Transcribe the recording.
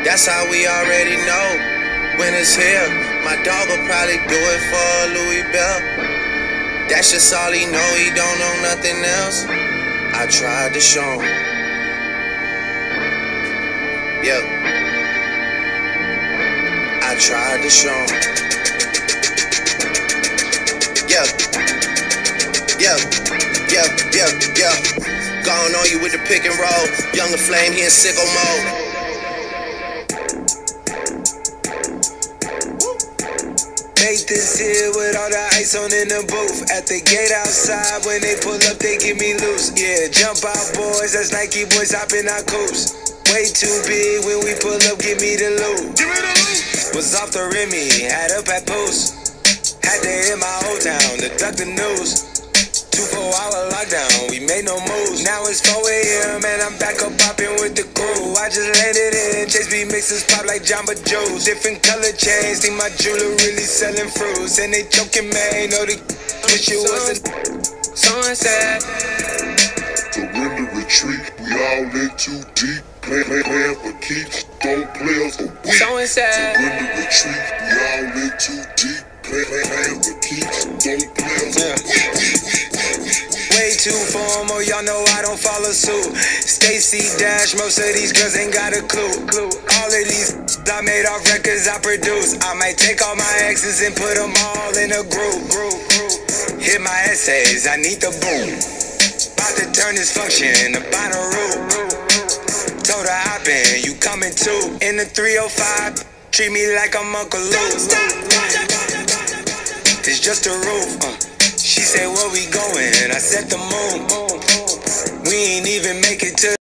That's how we already know when it's here. My dog will probably do it for Louis Bell. That's just all he know, he don't know nothing else. I tried to show him. Yeah, I tried to show him. Yeah, yeah, yeah, yeah, yeah. Gone on you with the pick and roll. Younger Flame, he in sicko mode. Make this here with all the ice on in the booth. At the gate outside, when they pull up, they give me loose. Yeah, jump out, boys. That's Nike boys hopping our coops. Way too big when we pull up, give me the loot. Was off the Remy, had up at Post. Had to hit my old town to duck the news. 24-hour lockdown, we made no moves. Now it's 4 a.m. and I'm back up popping with the crew. I just landed in, Chase B mixes pop like Jamba Joe's. Different color chains, think my jeweler really selling fruits. And they joking, man, know the wish it wasn't. Someone said, surrender, retreat, we all in too deep. Playing for keeps, don't play us for weak. someone said, Surrender, retreat, we all in too deep. Playing for keeps, don't play us for weak. Way too formal, y'all know I don't follow suit. Stacy Dash, most of these girls ain't got a clue. All of these I made off records I produce. I might take all my exes and put them all in a group. Hit my essays, I need the boom. About to turn this function into Bonnaroo. Told her hop in, you coming too. In the 305, treat me like I'm Uncle Lou. It's just a roof. She said, where we going? I said the moon. We ain't even make it to